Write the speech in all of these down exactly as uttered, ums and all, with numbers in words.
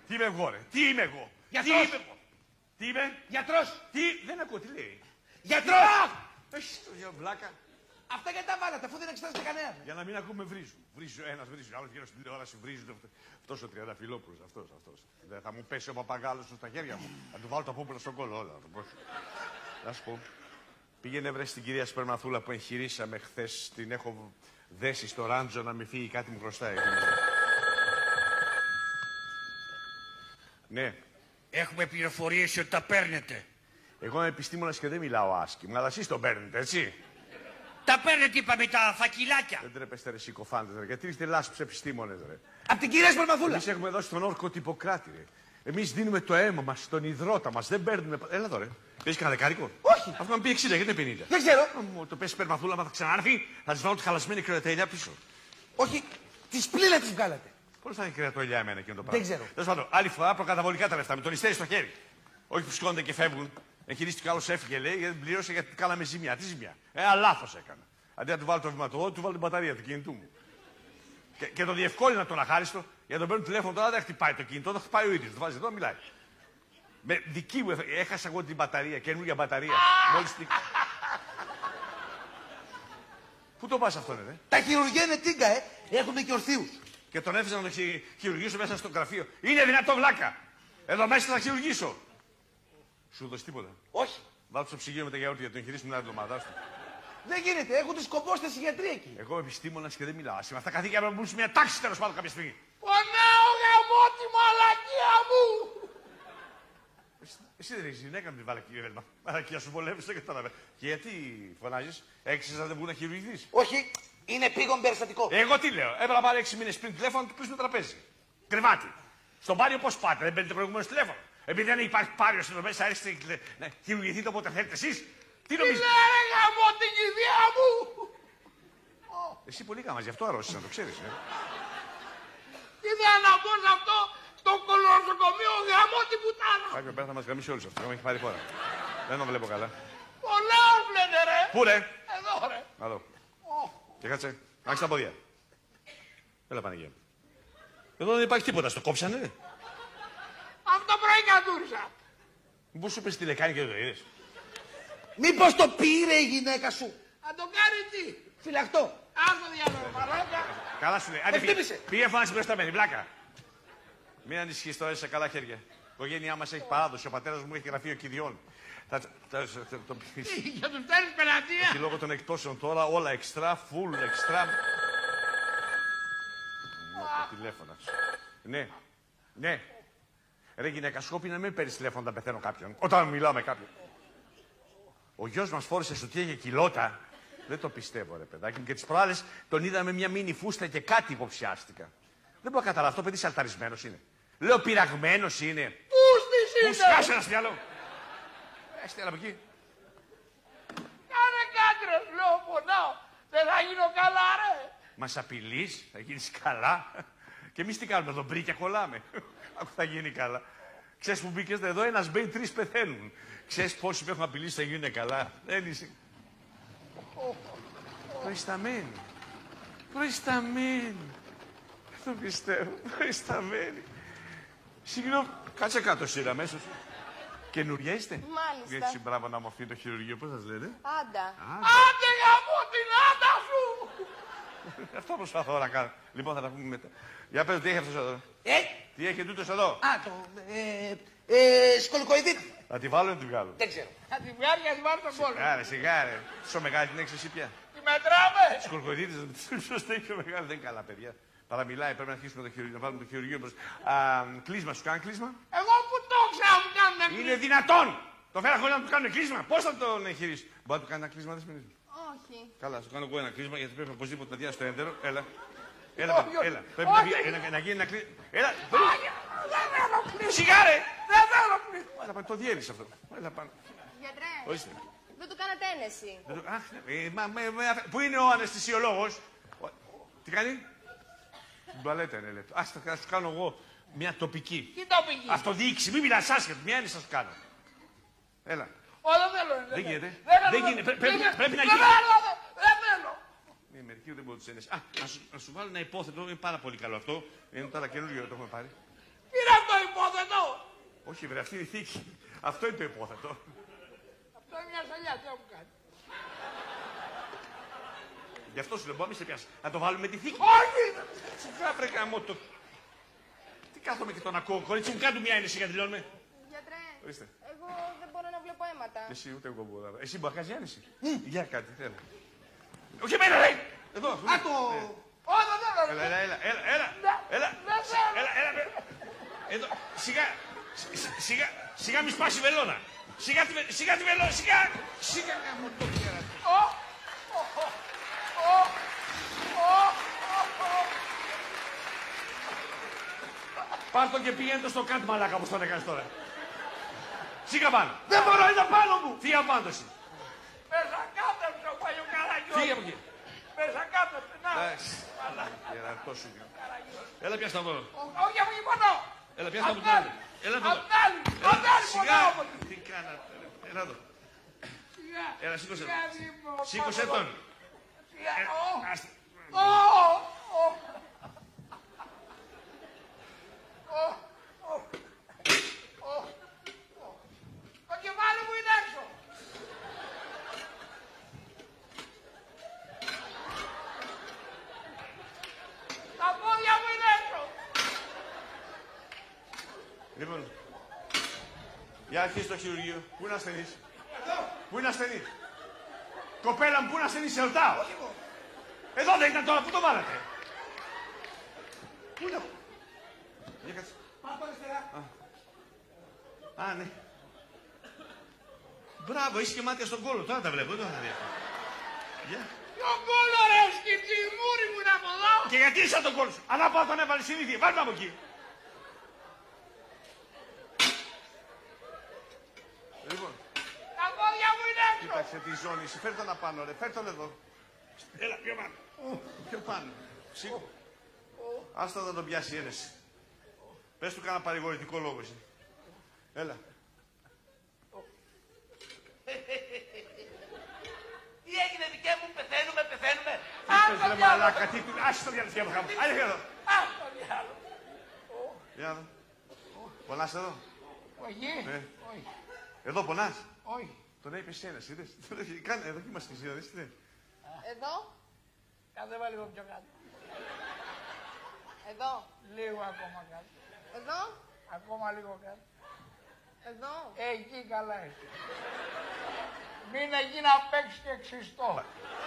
Τι είμαι εγώ, ρε. Τι είμαι εγώ. Γιατρός. Τι είμαι εγώ. Τι είμαι. Γιατρός. Τι. Δεν ακούω, τι λέει. Γιατρός. Έχει το δυο βλάκα. Αυτά γιατί τα βάλατε, αφού δεν εξετάζετε κανένα. Για να μην ακούμε βρίζουν. Βρίζουν ένας, βρίζουν άλλο γύρω στην τηλεόραση, βρίζουν. Αυτός ο Τριανταφυλόπουλος, αυτός, αυτός. Δεν θα μου πέσει ο παπαγάλος του στα χέρια μου. Θα του βάλω τα πούπουλα στον κόλλο όλα. Να σου πω. Πήγαινε βρε στην κυρία Σπερμαθούλα που εγχειρήσαμε χθες. Την έχω δέσει στο ράντζο να μην φύγει, κάτι μου χρωστάει. Ναι. Έχουμε πληροφορίες ότι τα παίρνετε. Εγώ είμαι επιστήμονας και δεν μιλάω άσχημα, αλλά εσείς τον παίρνετε, έτσι. Τα παίρνετε, είπαμε, τα φακιλάκια. Δεν τρέπεστε ρε συκοφάντες, ρε. Γιατί είστε λάσπους επιστήμονες, ρε. Απ' την κυρία Σπερμαθούλα. Εμείς έχουμε δώσει τον όρκο Ιπποκράτη, ρε. Εμείς δίνουμε το αίμα μας, τον υδρότα μας, δεν παίρνουμε. Έλα εδώ, ρε. Παίζει κανένα δεκάρικο. Όχι. Αυτό να πει εξήντα, γιατί είναι πενήντα. Δεν ξέρω. Αν μου το πέσει Σπερμαθούλα, μα θα ξανάρθει, θα της βάλω τη χαλασμένη κρεατοελιά πίσω. Όχι, τις πλήλα τις βγάλατε. Πώς θα έχει κρεατοελιά εμένα εκείνο το πράγμα. Δεν ξέρω. Τέλος πάντων, άλλη φορά προκαταβολικά τα λεφτά, με τον ιστέρι στο χέρι. Όχι που σηκώνονται και φεύγουν. Εγχειρίστηκε ο άλλος έφυγε, λέει, γιατί πλήρωσε γιατί κάναμε ζημιά. Τι ζημιά. Ένα λάθος έκανα. Αντί να του βάλω το βηματοδότη, του βάλω την μπαταρία του κινητού μου. Και, και το διευκόλυνα τον αχάριστο, για να τον παίρνω τηλέφωνο τώρα δεν χτυπάει το κινητό, το χτυπάει ο ίδιος. Το βάζει εδώ, μιλάει. Με δική μου έχασα εγώ την μπαταρία, καινούργια μπαταρία. Μόλις την. Πού το πας αυτό, ρε. Τα χειρουργεία είναι τίγκα, ε. Έχουμε και ορθίους. Και τον έφυγα να το χει... χειρουργήσω μέσα στο γραφείο. Είναι δυνατό βλάκα. Εδώ μέσα θα χειρουργήσω. Σου δώσει τίποτα. Όχι. Βάλω στο ψυγείο με τα γιαούρτια για τον χειρίσουμε την άλλη εβδομάδα. Δεν γίνεται, έχουν τους κομπόστες οι γιατροί εκεί. Εγώ επιστήμονας και δεν μιλάω. Με αυτά καθήκια να μπουν σε μια τάξη τέλος πάντων κάποια στιγμή. Πονάω γαμό τη μαλακία μου. Εσύ δεν έχεις γυναίκα με την βαλακία. Μαλακία σου βολεύεις, δεν κατάλαβε. Και γιατί φωνάζεις, έξι να δεν βγουν να χειρουργηθείς. Όχι, είναι πήγον περιστατικό. Εγώ τι λέω, έπρεπε να πάρει έξι μήνες πριν τηλέφωνο να του κλείσουμε το τραπέζι. Κρεβάτι. Στον Πάριο πώς πάτε, δεν παίρνετε προηγούμενο τηλέφωνο. Επειδή δεν υπάρχει Πάριος εδώ μέσα, έρχεστε να χειρουργηθείτε όποτε θέλετε εσείς. Τι νομίζετε. Τι λέει γαμό την κηδεία μου. Εσύ πολύ κάμας, γι' αυτό αρρώσεις, να το ξέρεις. Ε. Τι δεν να πω σε αυτό στο κολονοσοκομείο γαμό την πουτάνα. Κάποιο πέρα θα μας γαμίσει όλους αυτό, δεν έχει πάρει χώρα. Δεν το βλέπω καλά. Πολλά λένε ρε. Πού ρε. Εδώ ρε. Να δω. Και κάτσε, άξε τα πόδια. Έλα Παναγία. Εδώ δεν υπάρχει τίποτα, στο κόψανε. Αυτό πρωί κατούρισα. Μήπως σου πες τη λεκάνη και δεν το είδες. Μήπως το πήρε η γυναίκα σου. Θα το κάνει τι. Φυλακτό. Άστο διάλογο, μαλάκα. Καλά σου λέει. Άντε Με πήγε. χτύπησε. Πήγε φάνηση μπροστά μένη, βλάκα. Μην ανησυχείς τώρα, είσαι σε καλά χέρια. Η οικογένειά μας έχει παράδοση. Ο πατέρας μου έχει γραφείο κηδιών. Θα, θα, θα, το πεις. Για τους φέρεις πελατεία. Και λόγω των εκτόσεων τώρα όλα εξτρά, full, εξτρά. Το τηλέφωνα. Ναι, ναι. Ρε γυναίκα, σκόπι να μην παίρνεις τηλέφωνο όταν πεθαίνω κάποιον. Όταν μιλάω με κάποιον. Ο γιος μας φόρεσε σωτία για κιλότα. Δεν το πιστεύω, ρε παιδάκι μου. Και τις προάλλες τον είδαμε μια μίνι φούστα και κάτι υποψιάστηκα. Δεν μπορώ να καταλάβω. Αυτό παιδί σαλταρισμένος είναι. Λέω πειραγμένος είναι. Πούστης είναι. Σκάσε ένα στιάλο. Έστε, έλα από εκεί. Κάνε κάτρες, λέω, πονάω. Δεν θα γίνω καλά, ρε. Μας απειλείς, θα γίνεις καλά. Και εμείς τι κάνουμε, εδώ μπρίκια κολλάμε. Άκου θα γίνει καλά. Ξέρεις που μπήκες εδώ, ένας μπαίνει, τρεις πεθαίνουν. Ξέρεις πόσοι με έχουν απειλήσει θα γίνουν καλά. Δεν είσαι. Προϊσταμένη. Προϊσταμένη. Δεν το πιστεύω. Προϊσταμένη. Συγγνώμη. Κάτσε κάτω σειρά αμέσως. Καινούρια είστε. Μάλιστα. Έτσι μπράβο να μορφεί το χειρουργείο. Πώς σας λέτε. Άντα. Άντε γαμώ την άντα σου. Αυτό προσπαθώ να κάνω. Λοιπόν θα τα πούμε μετά. Για πες τι έχει αυτός εδώ. Ε, Τι έχει τούτος εδώ. α, το, ε, ε, σκολικοειδίτη. Θα τη βάλω ή να τη βγάλω. Δεν ξέρω. Θα τη βγάλει για τη βάλει τον κόλλο. Σιγά ρε, σιγά ρε. Τόσο μεγάλη την έχεις εσύ πια. Τη μετράμε. Σκορκοδίτης, ποιος δεν είναι πιο μεγάλη. Δεν είναι καλά παιδιά. Παραμιλάει, πρέπει να αρχίσουμε το χειρουργείο, να βάλουμε το χειρουργείο μπρος. Α, κλείσμα, σου κάνει κλείσμα. Εγώ που το ξέρω μου κάνουν Είναι δυνατόν! Το φέρα χωρίς να του κάνουν κλείσμα. Πώς θα τον εγχειρήσεις. Μπορεί να του κάνει ένα κλείσμα, δεν σημαίνει. Όχι. Καλά, σου κάνω εγώ ένα κλείσμα γιατί πρέπει οπωσδήποτε να διάσει το έντερο. Έλα. Έλα, Όχι, παιδιά, όχι. έλα. Πρέπει Όχι. να, βγει- να, να γίνει ένα κλείσμα. Έλα, Δεν θέλω κλείσμα. σιγά ρε! Δεν θέλω κλείσμα. Έλα, πάνω, το διέλυσε αυτό. Έλα πάνω. Γιατρέ, Ορίστε. δεν του κάνατε ένεση. Δεν το- Αχ, ναι, ε, μα, με, με, αφ- πού είναι ο αναισθησιολόγος. Ο- Τι κάνει. Την τουαλέτα είναι, λέει. Ας θα σου κάνω εγώ μια τοπική. Τι το πήγε. Αυτοδιοίκηση, μην μιλάς άσχετο, μια έννοια σας κάνω. Έλα. Ω, δεν θέλω. Δεν γίνεται. θέλω, Δεν γίνεται. Πρέ- πρέπει- πρέπει να δεν γίνει. θέλω, δεν- Δεν θέλω. Ναι, μερικοί δεν μπορούν τις έννοιες. Α, να σου, να σου βάλω ένα υπόθετο, είναι πάρα πολύ καλό αυτό. Είναι τώρα καινούργιο, το έχουμε πάρει. Πήρα το υπόθετο. Όχι, βρε, αυτή είναι η θήκη. Αυτό είναι το υπόθετο. Αυτό είναι μια σαλιά, τι έχω κάνει. Γι' αυτό σου λέω, μην σε πιάσει. Να το βάλουμε τη θήκη. Όχι! Σιγά, βρε γαμώ το. Τι κάθομαι και τον ακούω, κορίτσι μου, κάτω μια ένεση για να τελειώνουμε. Γιατρέ, Ορίστε. εγώ δεν μπορώ να βλέπω αίματα. Εσύ ούτε εγώ μπορώ. Εσύ μπορεί να κάνει άνεση. Για κάτι, θέλω. Όχι εμένα, ρε! Εδώ. Α, το... Όχι, δεν θέλω. Έλα, έλα, έλα, έλα, έλα, έλα, Δεν θέλω. έλα, έλα, έλα. Εδώ, σιγά, σ- σιγά, σιγά μη σπάσει η βελόνα. Σιγά τη, βε- σιγά τη βελόνα, σιγά, σιγά. Γαμώ το κέρα. Ω, ω, ω, ω, ω, ω. Πάρ' το και πήγαινε το στο κάτω μαλάκα όπως τον έκανες τώρα. Σιγά πάνω. Δεν μπορώ, είναι πάνω μου. Φύγε από πάνω εσύ. Μέσα κάτω στο παλιό καραγιό. Φύγε από εκεί. Μέσα κάτω, να. Εντάξει. Γεραρτό σου. Έλα πιάσ' τα δω. Όχι, από εκεί πονώ. Έλα πιάσ' τα Απ' από την άλλη. Έλα Απ' εδώ. την άλλη. Απ' την άλλη Σιγά. πονάω από εκεί. Τι κάνατε. Έλα εδώ. Σιγά. Έλα, σήκωσε. Σιγά, δίπλο. Σήκωσε τον. Σιγά. Ε, Ω, άστα. ω, ω. Ω, ω, ω, ω. Το κεφάλι μου είναι έξω. Τα πόδια μου είναι έξω. Λοιπόν, για αρχίσει το χειρουργείο. Πού είναι ασθενής. Πού είναι ασθενής. Κοπέλα μου, πού είναι ασθενής, σε ρωτάω. Εδώ δεν ήταν τώρα, πού το βάλατε. Πού είναι. Για κάτσε. Πάω αριστερά. Α, ναι. Μπράβο, είσαι και μάτια στον κόλο. Τώρα τα βλέπω, δεν τα βλέπω. Γεια. Ποιο κόλλο ρε, σκυψιμούρι μου είναι από εδώ. Και γιατί είσαι τον κόλο σου. Αλλά πάω τον έβαλε συνήθεια. Βάλτε από εκεί. Λοιπόν, Τα πόδια μου είναι έξω. κοίταξε τη ζώνη σου. Φέρ' τον να πάνω, ρε. Φέρ' τον εδώ. Έλα, πιο πάνω. Πιο πάνω. Σήκω. Άστα να τον πιάσει η ένεση. Πες του κάνα παρηγορητικό λόγο εσύ. Έλα. Τι έγινε, δικέ μου, πεθαίνουμε, πεθαίνουμε. Τι πες ρε μαλάκα, τι του... Άσε το διάλογο για μου. Άντε εδώ. Ας το διάλογο. Για να δω. Πονάς εδώ. Όχι, Ε. όχι, Εδώ πονάς. όχι. Τον είπες ένας, είδες. Κάνε, εδώ είμαστε εσύ, δεις τι είναι. Εδώ, Κατέβα λίγο πιο κάτω. εδώ, Λίγο ακόμα κάτω. εδώ, Ακόμα λίγο κάτω. εδώ. Εκεί καλά είσαι. Μην εκεί να παίξει και ξυστό.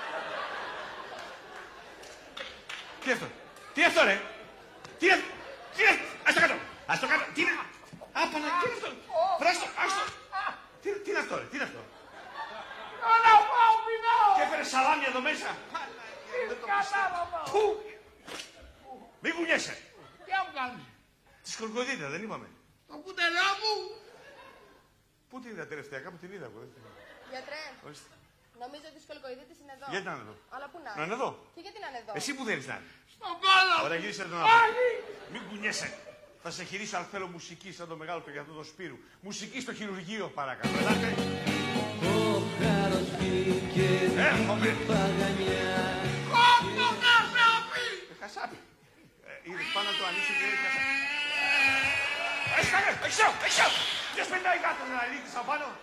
Τι είναι αυτό. Τι είναι αυτό ρε. Τι είναι. Τι είναι. Ας το κάτω. Ας το κάτω. Τι είναι. Άπανα. Τι είναι αυτό. Βράστο. Άστο. Τι, τι είναι αυτό ρε. Τι είναι αυτό. Τώρα πάω πεινάω. Και έφερε σαλάμια εδώ μέσα. Τι κατάλαβα. Πού. Μη κουνιέσαι. Τι μου κάνεις. Τη σκορκοδίτα δεν είπαμε. Το κουτελό μου. Πού την είδα τελευταία. Κάπου την είδα εγώ. δεν θυμάμαι. Γιατρέ, Ορίστε. νομίζω ότι η σκολκοειδίτης είναι εδώ. Γιατί να είναι εδώ. Αλλά πού να Να είναι εδώ. Και γιατί να είναι εδώ. Εσύ που θέλεις να είναι. Στον κόλλο. Ωραία, γύρισε τον άνθρωπο. Όχι. Μην κουνιέσαι. Θα σε χειρίσω αν θέλω μουσική σαν το μεγάλο το γιατρό του Σπύρου. Μουσική στο χειρουργείο παρακαλώ. Ελάτε. Ο χάρος βγήκε Έρχομαι. παγανιά. Κόντο κασάπι. Ε, Χασάπι. Ε, είδες πάνω να το ανοίξει και είναι χασάπι. Έχει κάνει, έχει σιώ, έχει σιώ. Ποιος πετάει κάτω να αλήτης από πάνω.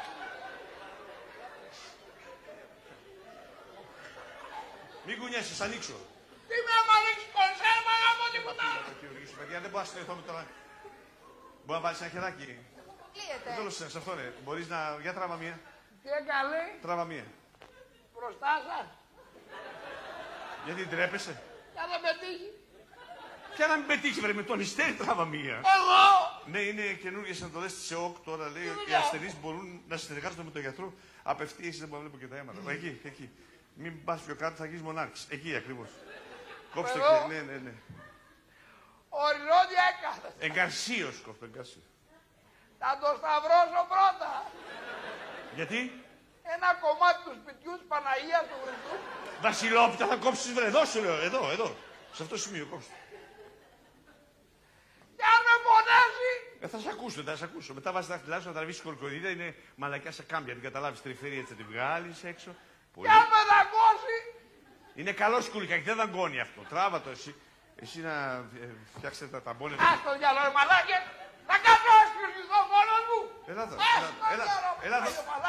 Μην κουνιέσαι, σ' ανοίξω. Τι με άμα ρίξει κονσέρβα να πω τίποτα. Θα χειρουργήσω, παιδιά, δεν μπορώ να συνεχθώ με τώρα. Μπορεί να βάλεις ένα χεράκι. Κλείεται. Δεν θέλω σε αυτό, ρε. Μπορείς να... Για τράβα μία. Τι έκανε. Τράβα μία. Μπροστά σας. Γιατί τρέπεσαι. Για να πετύχει. Ποια να μην πετύχει, βρε, με τον υστέρι τράβα μία. Εγώ. Ναι, είναι καινούργιες εντολές της ΕΟΚ τώρα. Λέει ότι οι δουλειά. ασθενείς μπορούν να συνεργάζονται με τον γιατρό απευθείας. Δεν μπορώ να βλέπω και τα αίματα. Εκεί, εκεί. Μην πας πιο κάτω, θα γίνεις μονάρχης. Εκεί ακριβώς. Κόψτε Εγώ. και. Ναι, ναι, ναι. Οριζόντια έκανα. Εγκαρσίως κόψτε, εγκαρσίως. Θα το σταυρώσω πρώτα. Γιατί? Ένα κομμάτι του σπιτιού της Παναγίας του Χριστού. Βασιλόπιτα θα κόψεις, βρε. Εδώ σου λέω. Εδώ, εδώ. Σε αυτό το σημείο κόψτε. Και αν με πονέσει. Ε, θα σε ακούσω, θα σε ακούσω. Μετά βάζει τα δάχτυλά σου να τραβήσει κορκοδίδα, είναι μαλακιά σε κάμπια. Την καταλάβει τρυφέρει έτσι, θα την βγάλει έξω. Πολύ. Και αν με δαγκώσει. Είναι καλό σκουλικάκι, δεν δαγκώνει αυτό. Τράβα το εσύ. Εσύ να ε, φτιάξετε τα ταμπόνια. Ας το διάλογο, μαλάκες. Θα κάτσω να σκουριζώ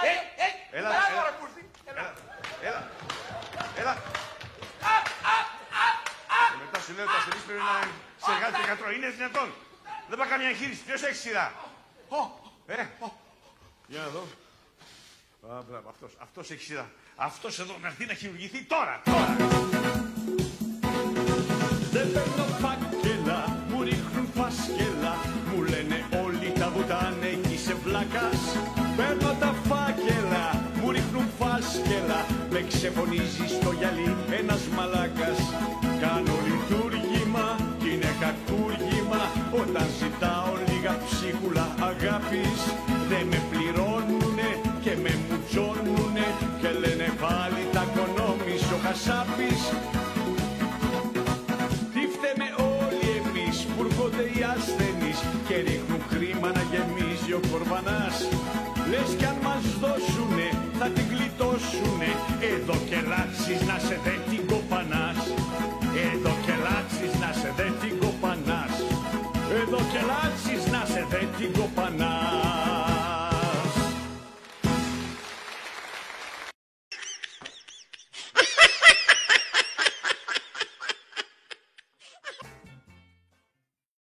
Ε, ε, Έλα, μπράβο, έλα. ρε Κούστη. Έλα, έλα, έλα. Α, α, α, α. Και μετά σου λέω ότι ο ασθενής πρέπει να είναι σε εργάτη και γιατρό. Είναι δυνατόν. Δεν πάει καμία εγχείρηση. Ποιος έχει σειρά. Ε, για να δω. Α, μπράβο, αυτός, αυτός έχει σειρά. Αυτός εδώ να έρθει να χειρουργηθεί τώρα, τώρα. Δεν παίρνω φάκελα, μου ρίχνουν φάσκελα. Μου λένε όλοι τα βουτάνε κι είσαι βλάκας. Παίρνω τα φάκελα, μου ρίχνουν φάσκελα. Με ξεφωνίζει στο γυαλί ένας μαλάκας. Κάνω λειτουργήμα κι είναι κακούργημα. Όταν ζητάω λίγα ψίχουλα αγάπης, δεν με πληρώνουνε και με μουτζώνουνε. Και λένε πάλι τα κονόμης ο Χασάπης. Πουργονται οι ασθενείς και ρίχνουν χρήμα να γεμίζει ο κορβανάς. Λες κι αν μας δώσουνε θα την γλιτώσουνε. Εδώ και λάτσις να σε δε την κοπανάς. Εδώ και λάτσις να σε δε την κοπανάς. Εδώ και λάτσις να σε δε την κοπανάς.